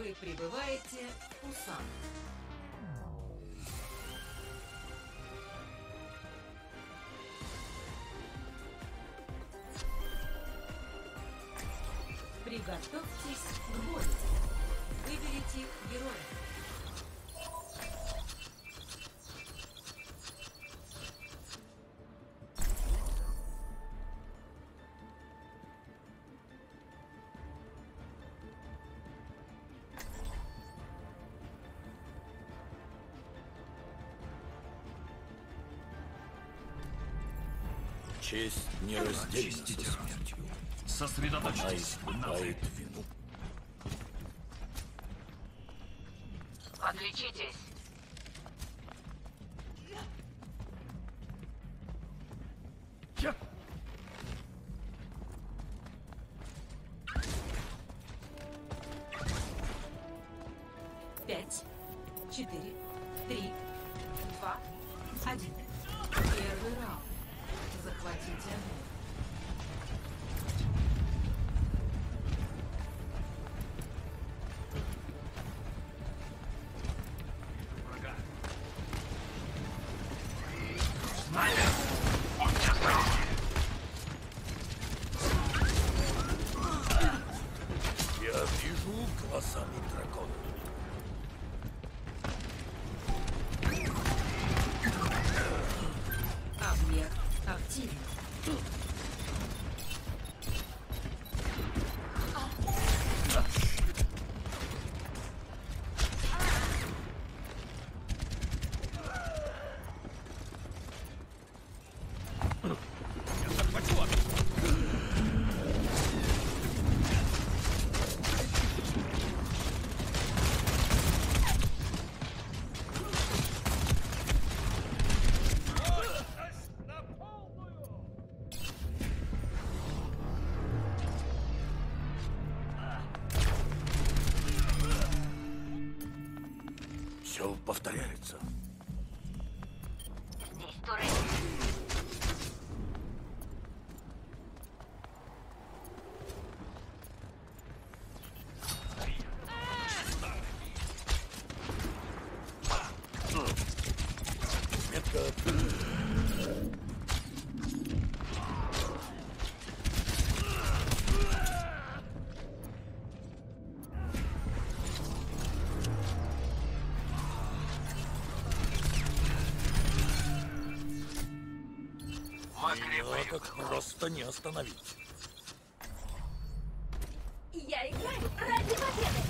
Вы прибываете в Пусан. Приготовьтесь к бою. Выберите героя. Честь не разделена со смертью. Сосредоточьтесь. Она испытает вину. Отличитесь. Пять, 4, 3, 2, 1. Первый раунд. Захватите огонь. Я вижу глазами дракона. Объект активен. Все повторяется. Здесь турель. Метка. Меня так просто не остановить. Я играю ради победы.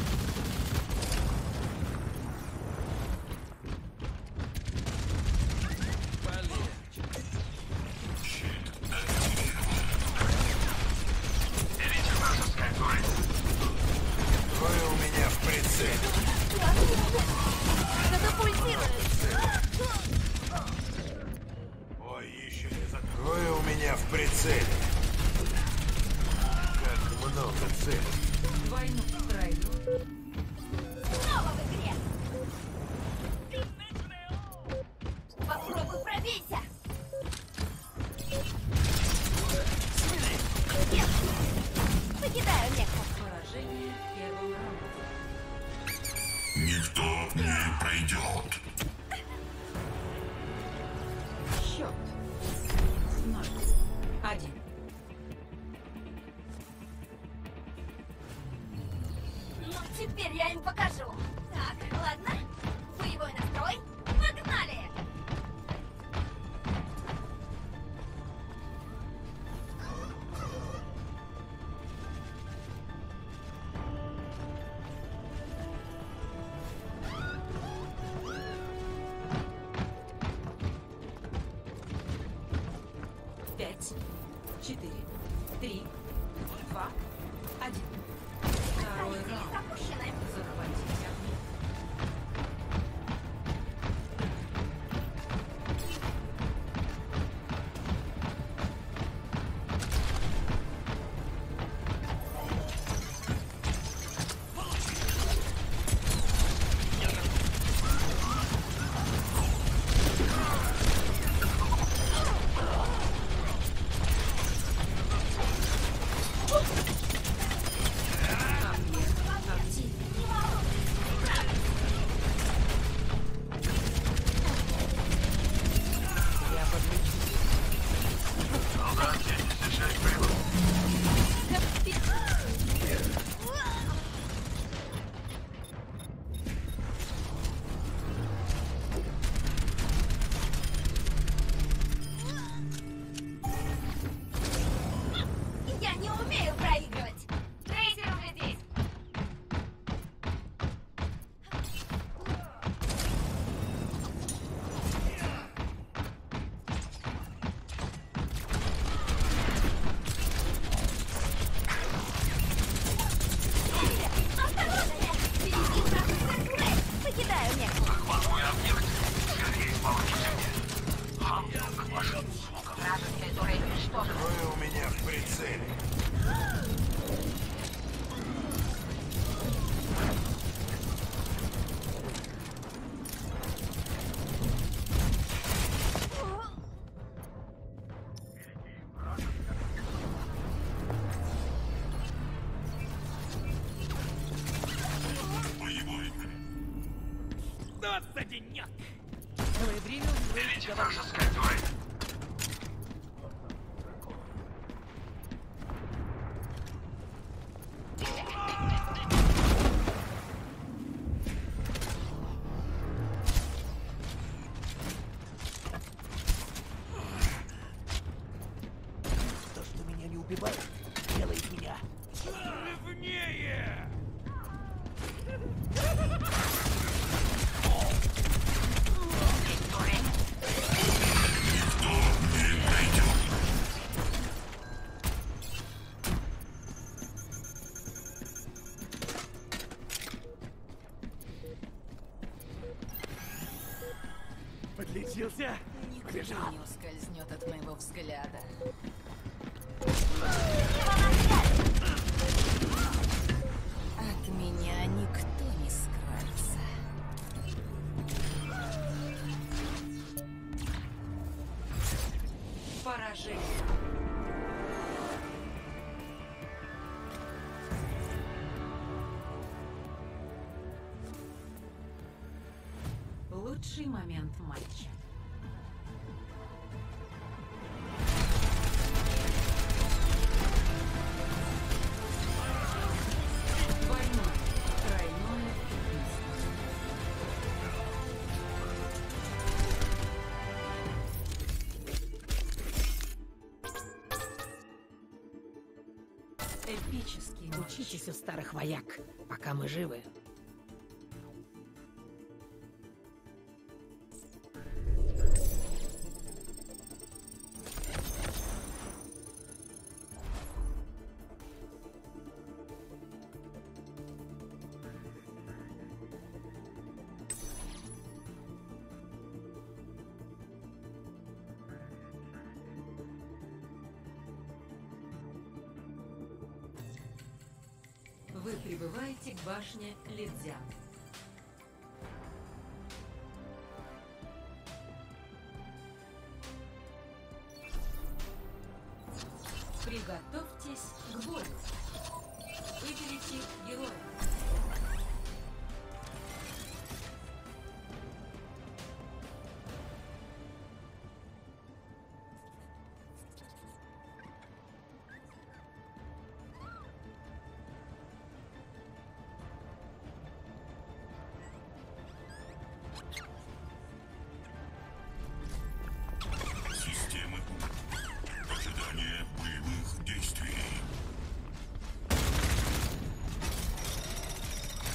Трое у меня в прицеле. Катапультирует. Ой, еще не закрою у меня в прицеле. Как много целей. Двойной тройной. Снова в игре. Попробуй пробейся. Нет. Покидаю меху. Поражение в первом раунде. Никто не пройдет. Счет. 0-1. Ну, теперь я им покажу. Так, ладно. Боевой настрой. Погнали! Пять, 4, 3, 2, 1. Второй Позиции раунд. запущены. Захватите огонь. умею проигрывать. Трейсер уже здесь. Осторожнее! Впереди ужасный Рэй! Покидаю меху. Трое у меня в прицеле. Боевой. То, что меня не убивает, делает меня. Живнее! Подлечился? Никто не ускользнет от моего взгляда. От меня никто не скроется. Поражение. Лучший момент матча. Двойное, тройное убийство. Эпический матч. Учитесь у старых вояк, пока мы живы. Вы прибываете к башне Лидзян. Приготовьтесь к бою. Выберите героя. Системы. Ожидание боевых действий.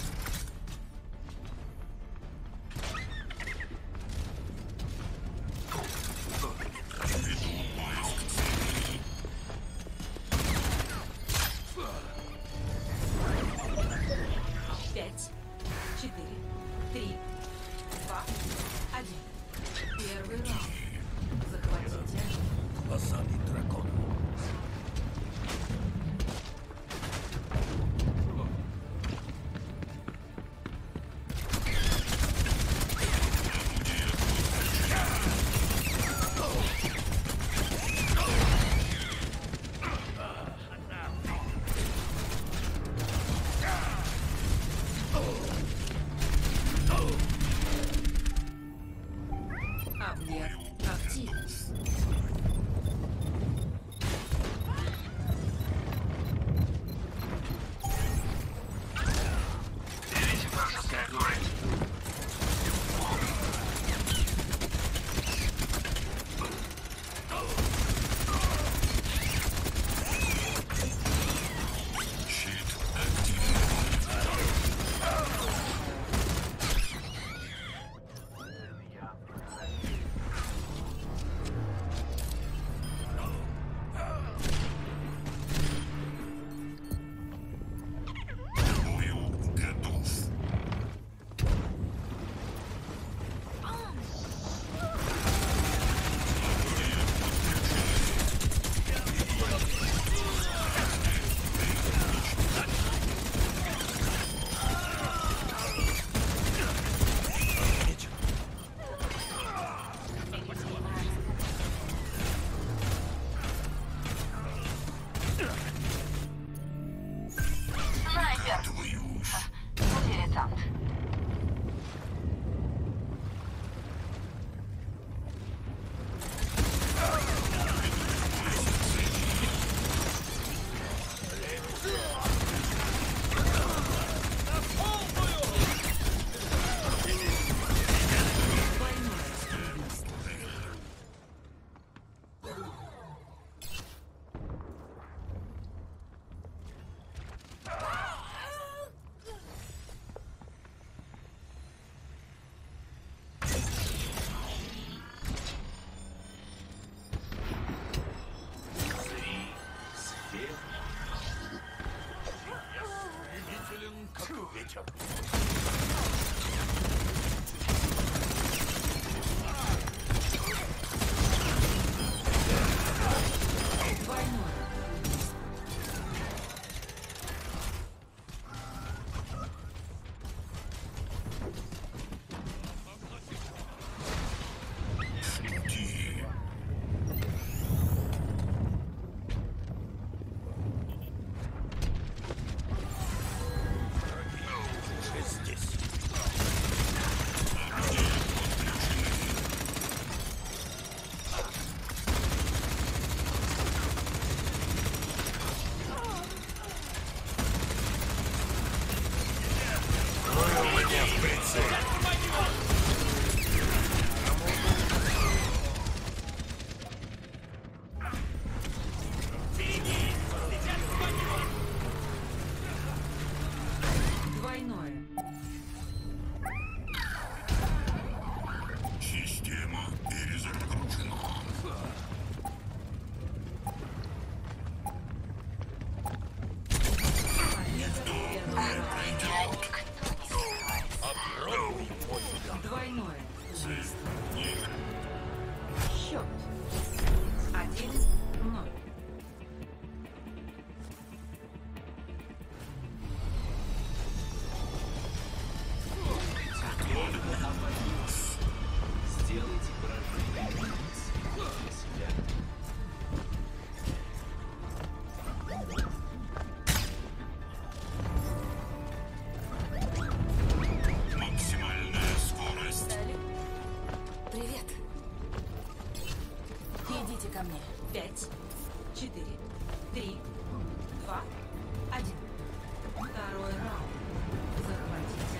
Идите ко мне. 5, 4, 3, 2, 1. Второй раунд. Захватите.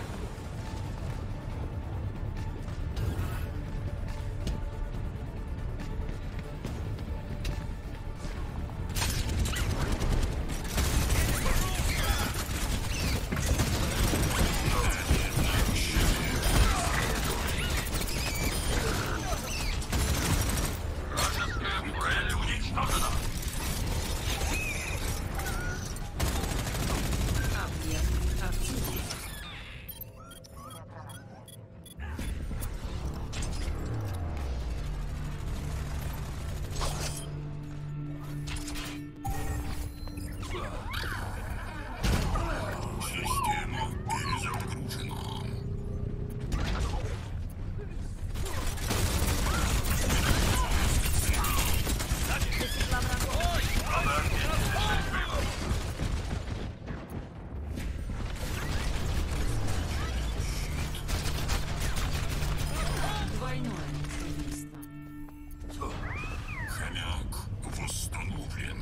Объект активирован. Система перезагружена. Двойное убийство. Хомяк восстановлен.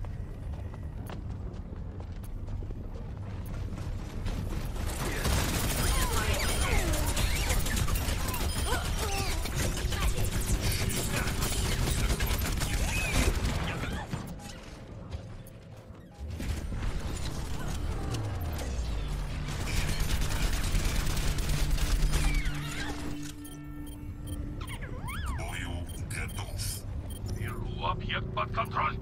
К бою готов. Беру объект под контроль.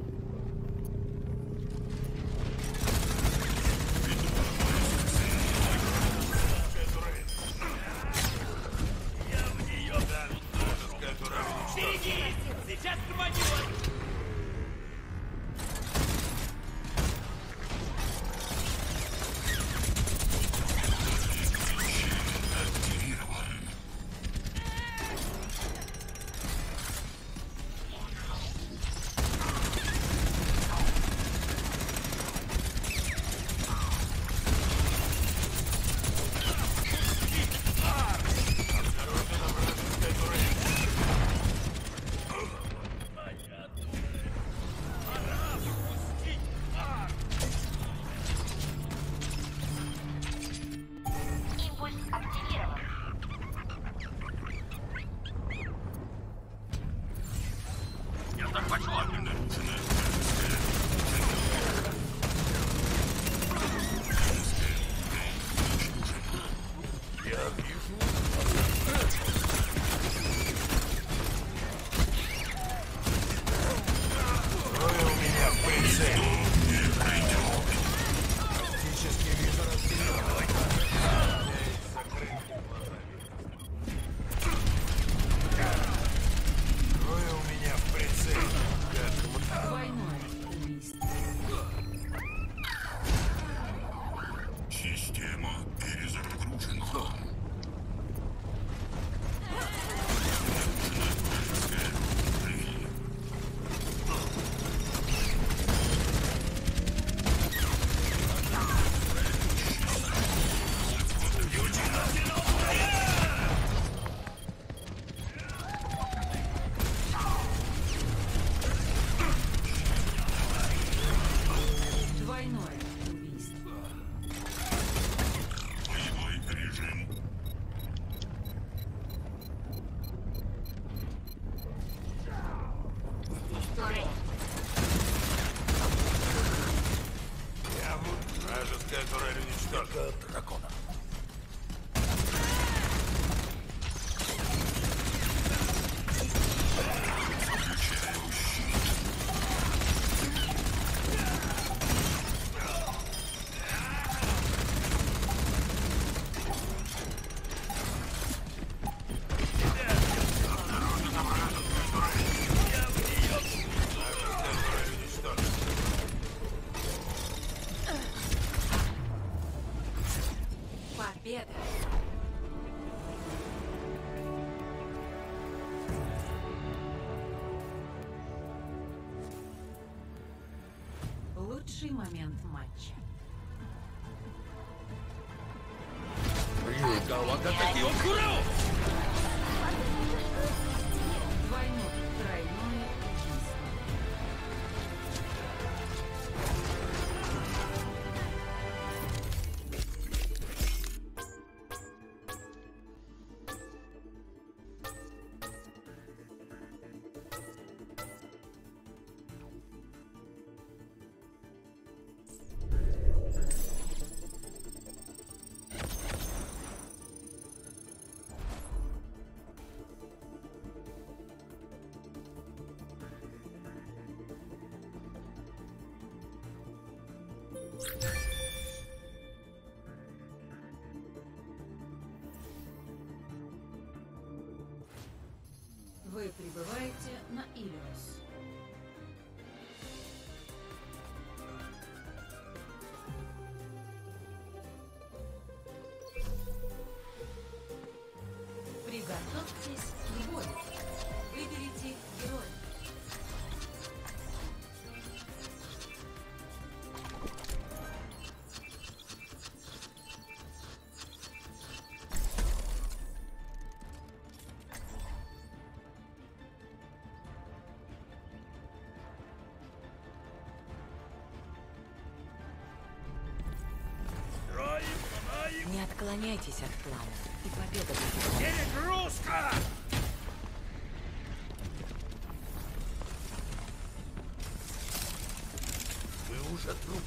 Активирован. Импульс активирован. Я захвачу объект. Трое у меня в прицеле. Практически вижу разделение. Трое у меня в прицеле. Двойное убийство. Система перезагружена. Двойное убийство. Боевой режим. Вражеская турель уничтожена. Дракона. Включаю щит. Победа. Лучший момент матча. 優雅若きを食らおう Двойное, тройное убийство. Вы прибываете на Илиос. Приготовьтесь к бою. Выберите героя. Не отклоняйтесь от плана, и победа будет. Перегрузка! Вы уже труп.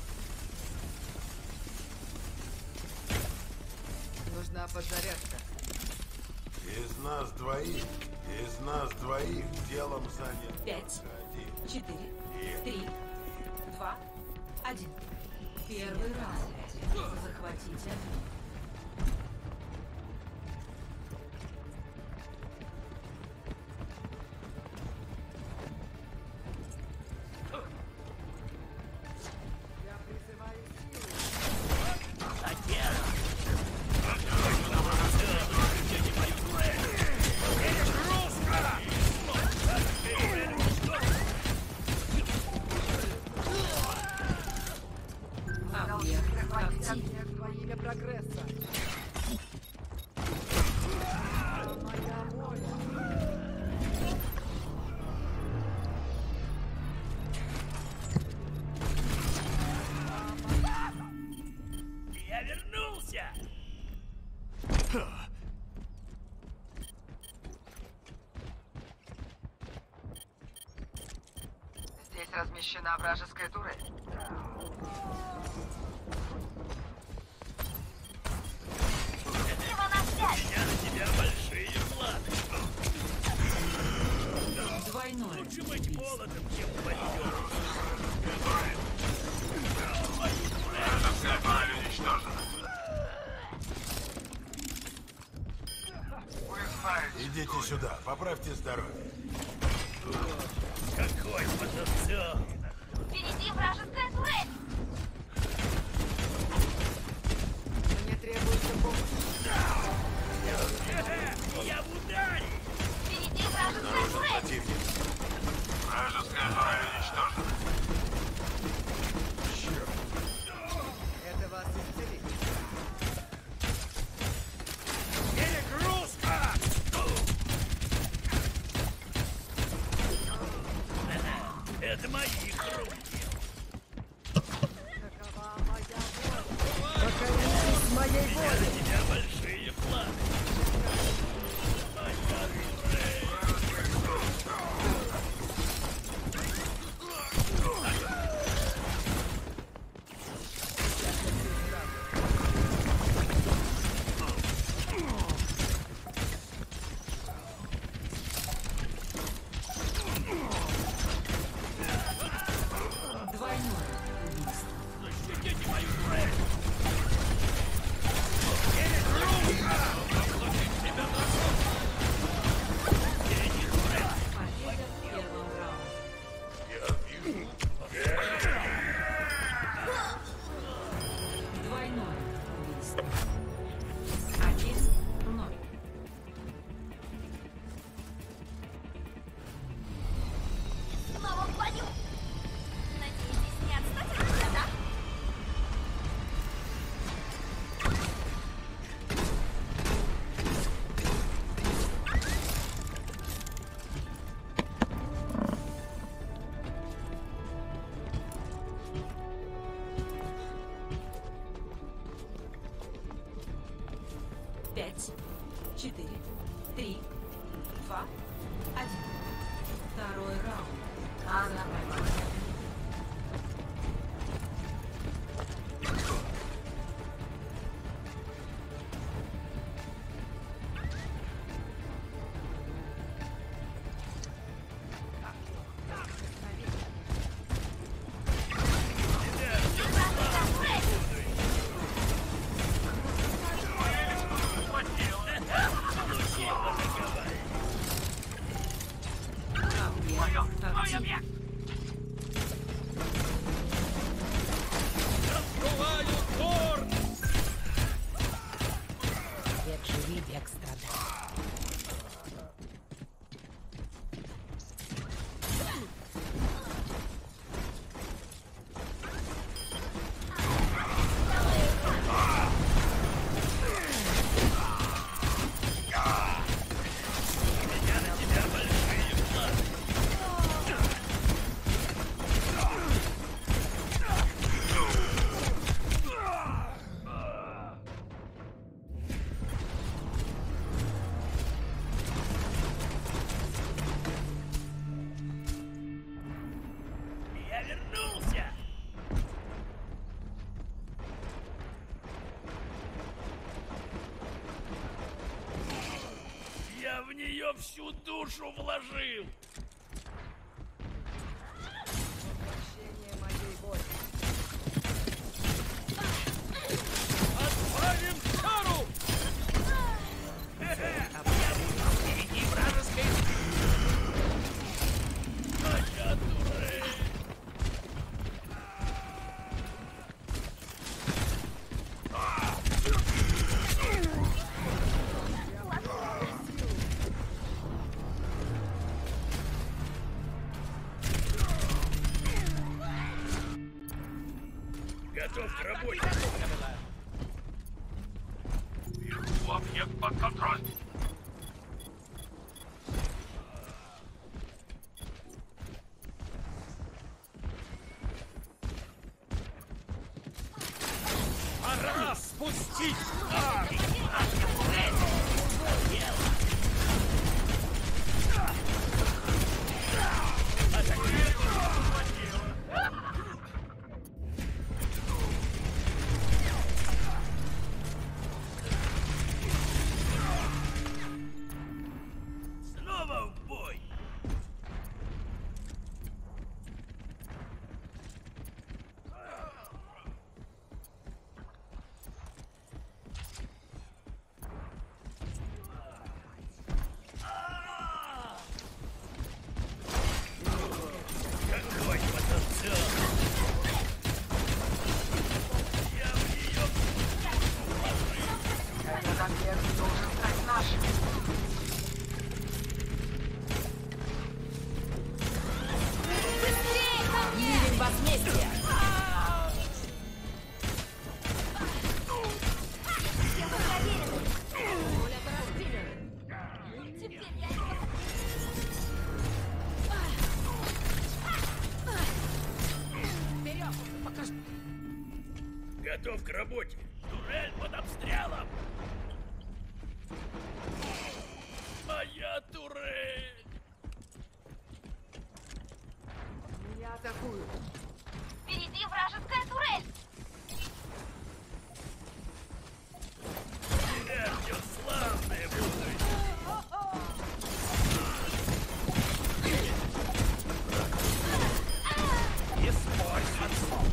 Нужна подзарядка. Из нас двоих делом занят 5, один. 4, 3, 2, 1. Первый раунд. Захватите. Я призываю силу. Объект Захватить актив. объект во имя прогресса. Моя воля. Я вернулся! Здесь размещена вражеская турель. Его на связь! У меня на тебя большие планы. Двойное. Лучше быть молодым, чем больным. Идите сюда, поправьте здоровье. Какой потенциал! Впереди вражеская турель! Мне требуется помощь. Я в ударе! Впереди вражеская турель! Противник. Вражеская турель уничтожена. Это вас исцелит. Перегрузка! Это моих рук. Такова моя воля. Покоритесь моей воле. У тебя большие планы. Двойное убийство. Защитите мою турель! Победа в первом раунде. Двойное убийство. 1-0. Снова в бою! Надеетесь, не отстать от меня, да? Пять, 4, 3, 2, 1. Второй раунд. Захватите. Вражеская турель! объект! Открываю горн! Век живи, век страдай. Я вернулся! Я в нее всю душу вложил! Отправим шару! Впереди вражеская... Моя турель! Готов к работе! Вижу объект под контроль! Пора спустить ар! Снова в бой! Какой потенциал! Я в нее Быстрее ко мне! Мирим возмездие! Схема проверена. Симулятор активен. Теперь я не... Вперед! Покажи! готов к работе! Турель под обстрелом! Моя турель! Меня атакуют! Впереди вражеская турель! Тебя ждет славное будущее! Использовать!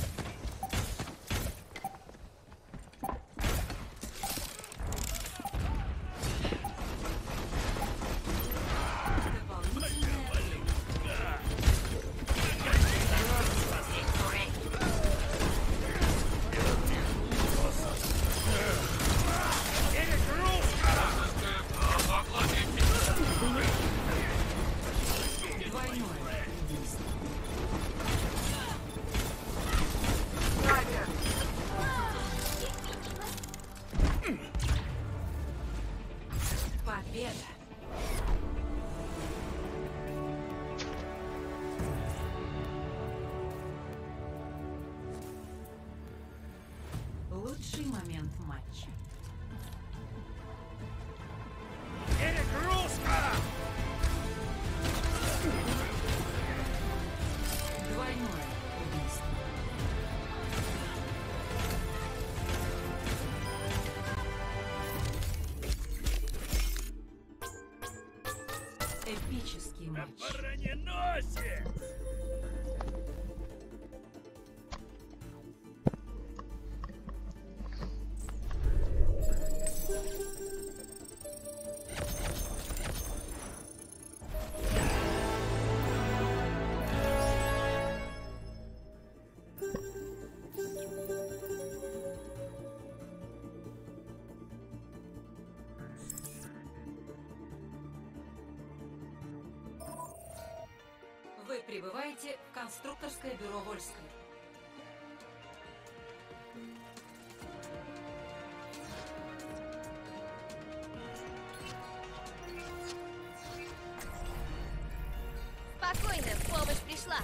Победа! Лучший момент матча. Перегрузка! Двойное убийство. Эпический На матч. броненосе! Прибывайте в конструкторское бюро Вольское. Спокойно, помощь пришла.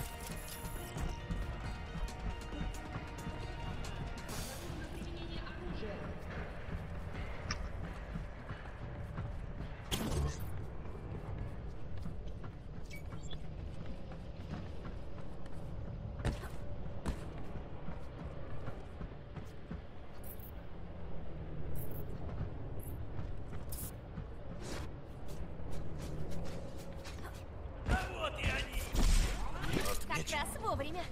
А вот и они! Как раз вовремя.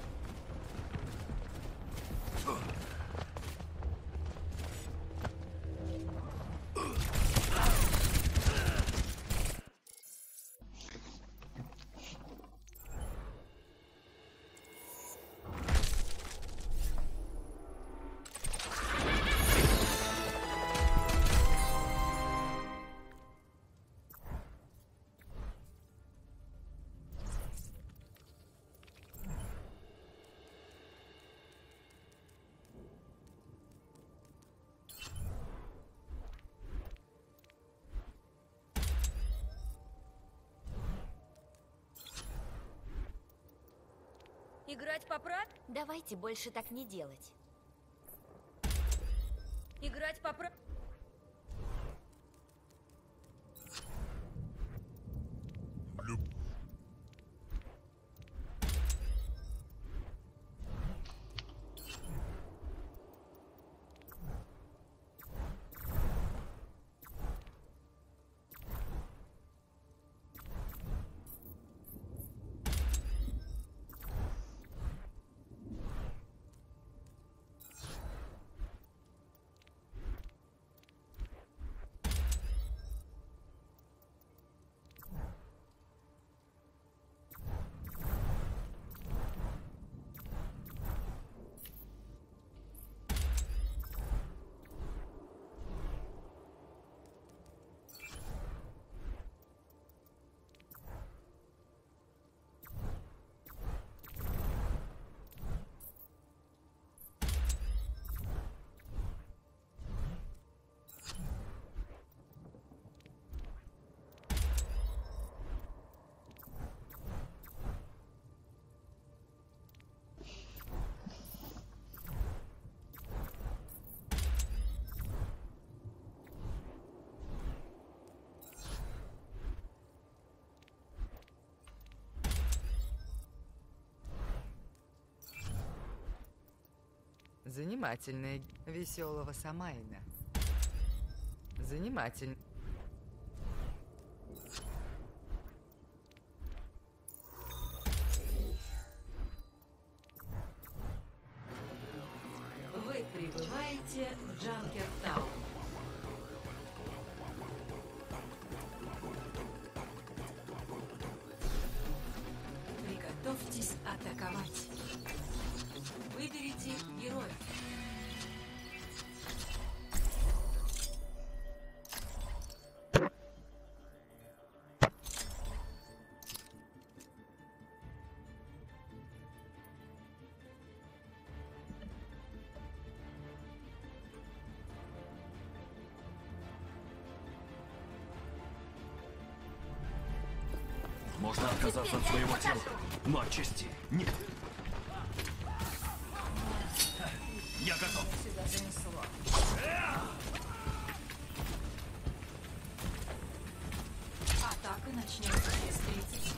Играть по правилам? Давайте больше так не делать. Играть по правилам? Занимательная. Веселого Самайна. Занимательно. Вы прибываете в Джанкертаун. Приготовьтесь атаковать. Выберите героя. Можно отказаться от своего тела, но от чести нет. Я готов. Сюда занесло. Атака начнется через 30.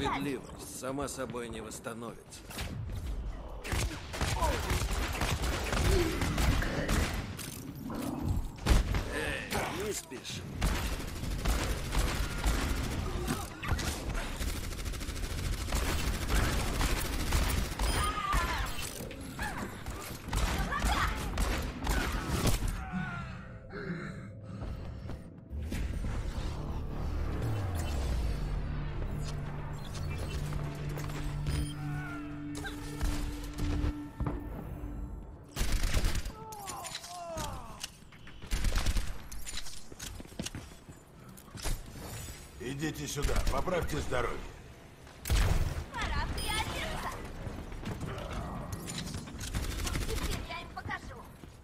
Справедливость сама собой не восстановится. Эй, не спеши. Идите сюда, поправьте здоровье. Пора приодеться. Теперь я им покажу.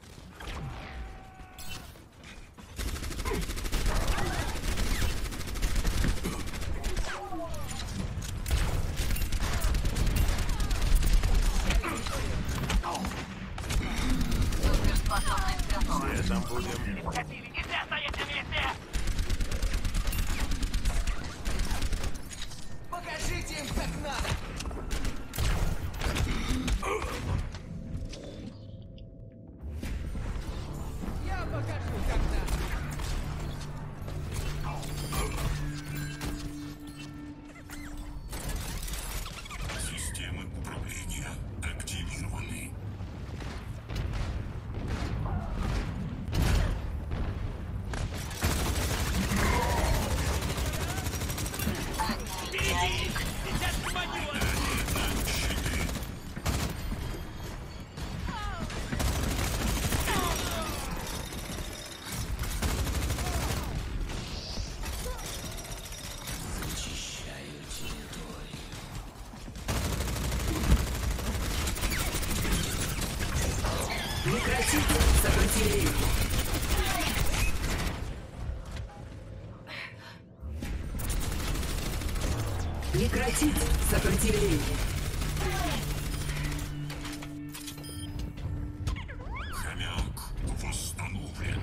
Все там будем. Нельзя стоять на месте! Покажите им, как надо! Я покажу, как надо. Системы управления активированы. Сейчас помогу! Прекратите сопротивление. Прекратить сопротивление. Хомяк восстановлен.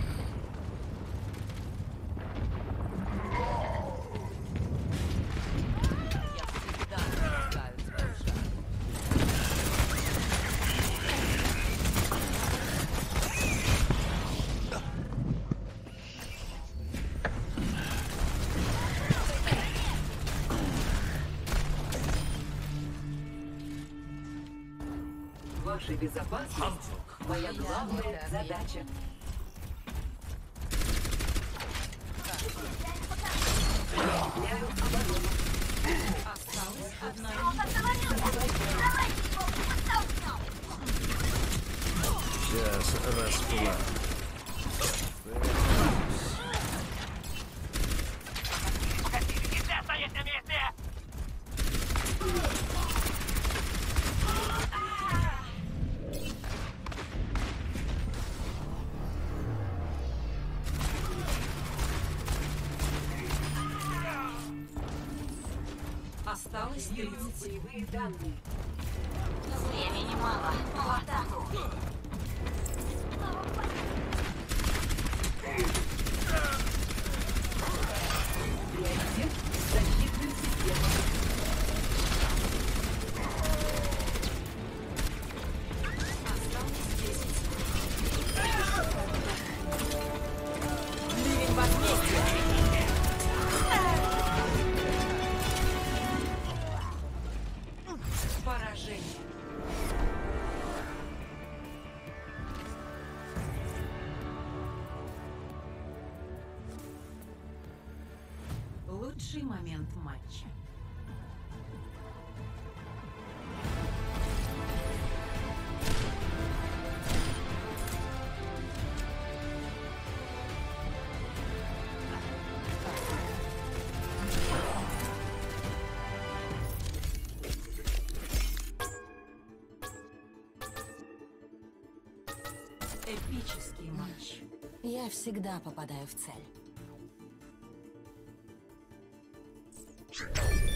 Ваша безопасность – моя главная задача. Укрепляю оборону. Он остановился. Давайте его подтолкнем. Сейчас расплавлю. Нельзя стоять на месте! Осталось 30 боевые данные. Времени мало. В атаку. Приоритет – защитным системам. Осталось 10. Ливень возмездия. Поражение. Лучший момент матча. Эпический матч. Я всегда попадаю в цель.